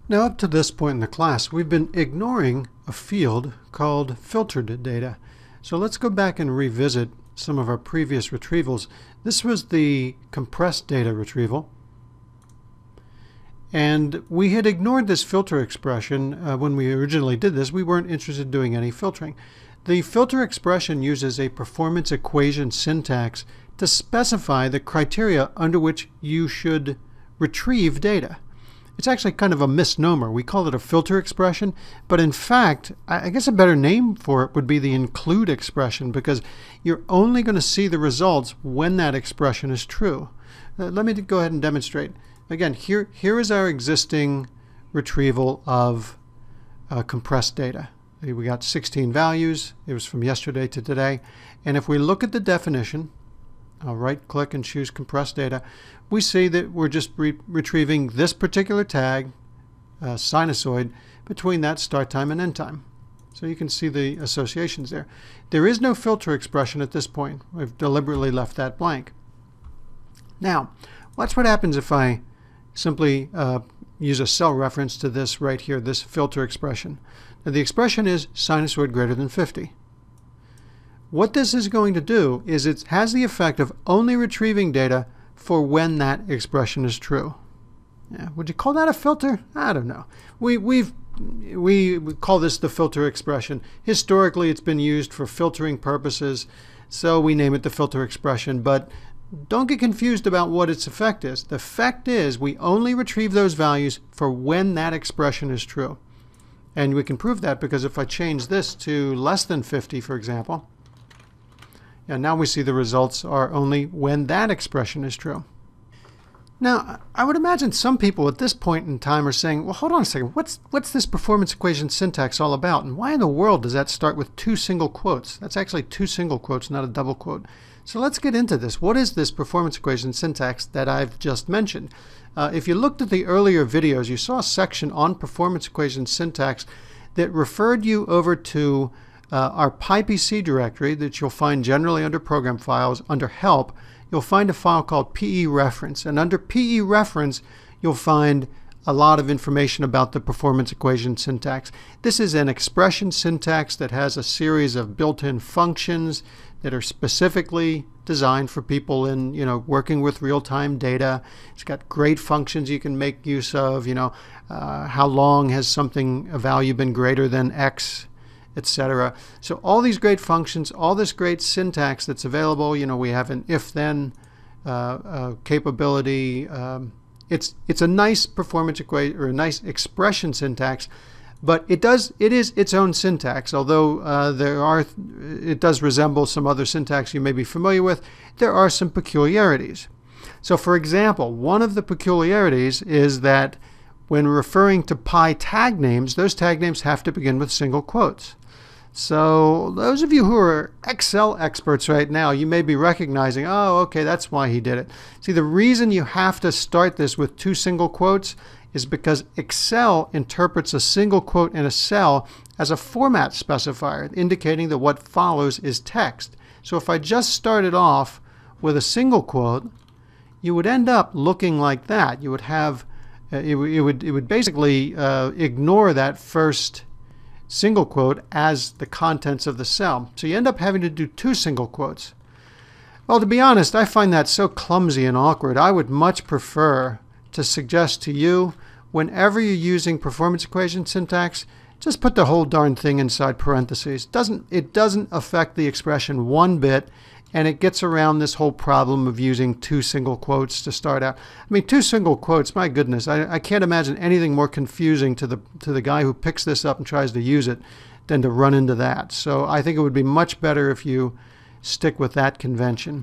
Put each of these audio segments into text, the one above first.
Now, up to this point in the class, we've been ignoring a field called filtered data. So let's go back and revisit some of our previous retrievals. This was the compressed data retrieval. And we had ignored this filter expression when we originally did this. We weren't interested in doing any filtering. The filter expression uses a performance equation syntax to specify the criteria under which you should retrieve data. It's actually kind of a misnomer. We call it a filter expression, but in fact, I guess a better name for it would be the include expression, because you're only going to see the results when that expression is true. Let me go ahead and demonstrate. Again, here is our existing retrieval of compressed data. We got 16 values. It was from yesterday to today. And if we look at the definition, I'll right-click and choose compressed data, we see that we're just retrieving this particular tag, sinusoid, between that start time and end time. So you can see the associations there. There is no filter expression at this point. We've deliberately left that blank. Now, watch what happens if I simply use a cell reference to this right here, this filter expression. Now, the expression is sinusoid greater than 50. What this is going to do is it has the effect of only retrieving data for when that expression is true. Yeah, would you call that a filter? I don't know. We call this the filter expression. Historically, it's been used for filtering purposes, so we name it the filter expression. But don't get confused about what its effect is. The effect is we only retrieve those values for when that expression is true. And we can prove that because if I change this to less than 50, for example, and now we see the results are only when that expression is true. Now, I would imagine some people at this point in time are saying, well, hold on a second, what's this performance equation syntax all about? And why in the world does that start with 2 single quotes? That's actually 2 single quotes, not a double quote. So let's get into this. What is this performance equation syntax that I've just mentioned? If you looked at the earlier videos, you saw a section on performance equation syntax that referred you over to our PyPC directory that you'll find generally under Program Files. Under Help, you'll find a file called PE Reference. And under PE Reference, you'll find a lot of information about the performance equation syntax. This is an expression syntax that has a series of built-in functions that are specifically designed for people in, working with real-time data. It's got great functions you can make use of, how long has a value been greater than X, etc. So all these great functions, all this great syntax that's available, we have an if-then capability. It's a nice performance equation or a nice expression syntax, but it is its own syntax. Although it does resemble some other syntax you may be familiar with, there are some peculiarities. So, for example, one of the peculiarities is that when referring to Pi tag names, those tag names have to begin with single quotes. So those of you who are Excel experts right now, you may be recognizing, oh, okay, that's why he did it. See, the reason you have to start this with 2 single quotes is because Excel interprets a single quote in a cell as a format specifier, indicating that what follows is text. So if I just started off with a single quote, you would end up looking like that. You would have, it would basically ignore that first single quote as the contents of the cell. So you end up having to do 2 single quotes. Well, to be honest, I find that so clumsy and awkward. I would much prefer to suggest to you, whenever you're using performance equation syntax, just put the whole darn thing inside parentheses. It doesn't affect the expression one bit, and it gets around this whole problem of using 2 single quotes to start out. I mean, 2 single quotes, my goodness, I can't imagine anything more confusing to the guy who picks this up and tries to use it than to run into that. So I think it would be much better if you stick with that convention.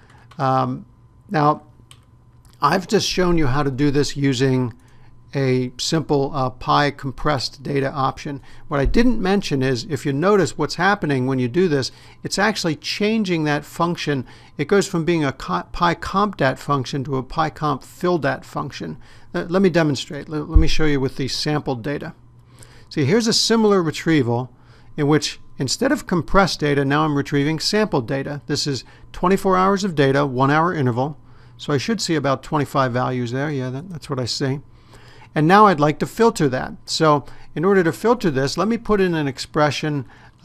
Now, I've just shown you how to do this using a simple Pi compressed data option. What I didn't mention is, if you notice what's happening when you do this, it's actually changing that function. It goes from being a Pi compdat function to a Pi comp filldat function. Let me demonstrate. Let me show you with the sampled data. See, here's a similar retrieval in which instead of compressed data, now I'm retrieving sampled data. This is 24 hours of data, 1 hour interval. So I should see about 25 values there. Yeah, that's what I see. And now I'd like to filter that. So in order to filter this, let me put in an expression.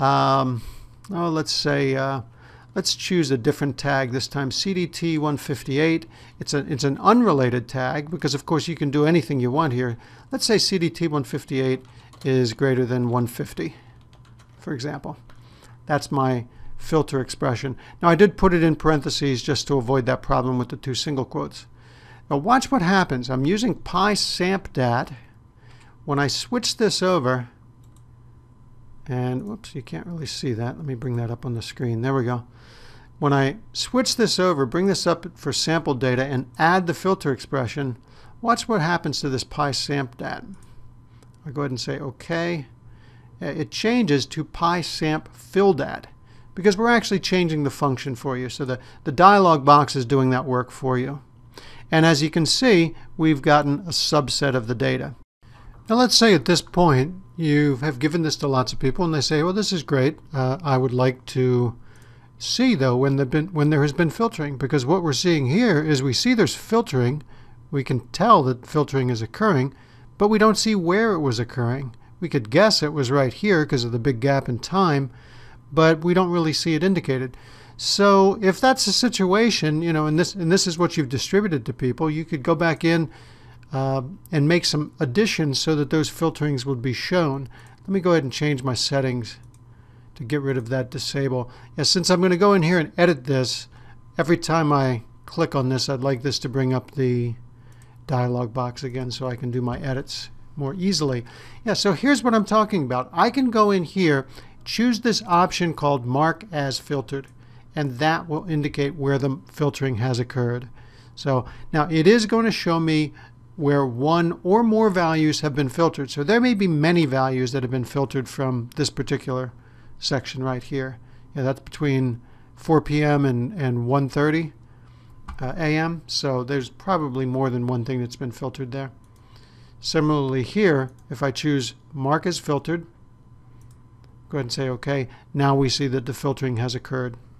Let's say, let's choose a different tag this time, CDT 158. It's an unrelated tag because, of course, you can do anything you want here. Let's say CDT 158 is greater than 150, for example. That's my filter expression. Now, I did put it in parentheses just to avoid that problem with the two single quotes. Now, watch what happens. I'm using PI SAMPDAT. When I switch this over, and whoops, you can't really see that. Let me bring that up on the screen. There we go. When I switch this over, bring this up for sample data, and add the filter expression, watch what happens to this PI SAMPDAT. I'll go ahead and say OK. It changes to PI SAMP FILDAT because we're actually changing the function for you. So the dialog box is doing that work for you. And as you can see, we've gotten a subset of the data. Now let's say at this point you have given this to lots of people and they say, well, this is great. I would like to see, though, when there has been filtering, because what we're seeing here is we see there's filtering. We can tell that filtering is occurring, but we don't see where it was occurring. We could guess it was right here because of the big gap in time, but we don't really see it indicated. So if that's the situation, you know, and this is what you've distributed to people, you could go back in and make some additions so that those filterings would be shown. Let me go ahead and change my settings to get rid of that disable. Yeah, since I'm going to go in here and edit this, every time I click on this, I'd like this to bring up the dialog box again so I can do my edits more easily. Yeah, so here's what I'm talking about. I can go in here, choose this option called Mark as Filtered, and that will indicate where the filtering has occurred. So now it is going to show me where one or more values have been filtered. So there may be many values that have been filtered from this particular section right here. Yeah, that's between 4 p.m. and 1:30 a.m. So there's probably more than one thing that's been filtered there. Similarly here, if I choose Mark as Filtered, go ahead and say OK. Now we see that the filtering has occurred.